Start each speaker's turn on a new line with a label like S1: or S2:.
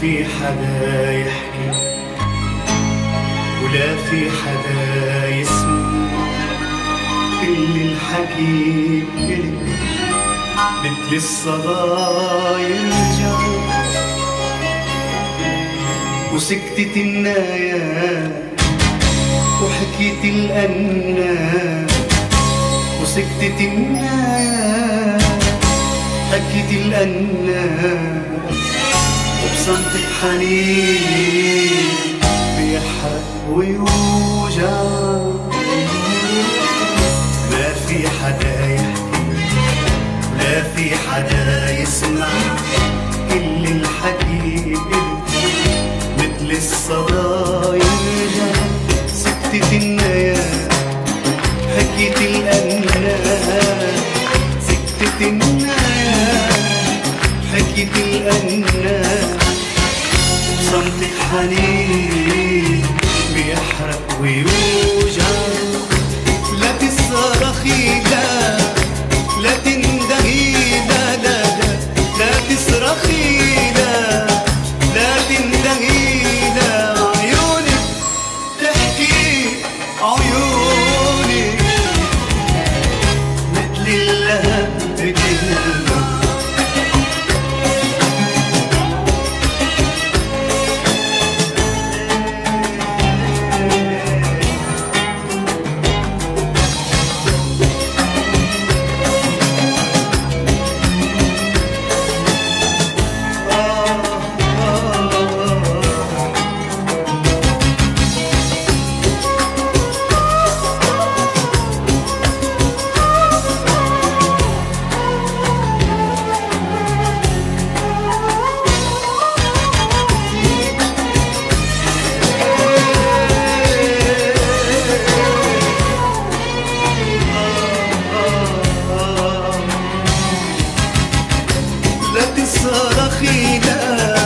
S1: في حدا يحكي ولا في حدا يسمع، كل الحكي إلك مثل الصدى يرجع، وسكتت النايا وحكيت الأنا، وسكتت النايا حكيت الأنا، وبصمتك حنين بيحرق ويوجع. ما في حدا يحكي ولا في حدا يسمع، كل الحكي مثل الصدى يرجع، سكتت النايا حكيت الأنا، سكتت النايا حكيت الأنا، صمتك حنين بيحرق ويوجع. لا تصرخي لا، لا تندهي لا لا لا، لا تصرخي لا، لا تندهي لا، عيونك تحكي عيونك مثل اللهب بتلمع. لا تصرخي لا،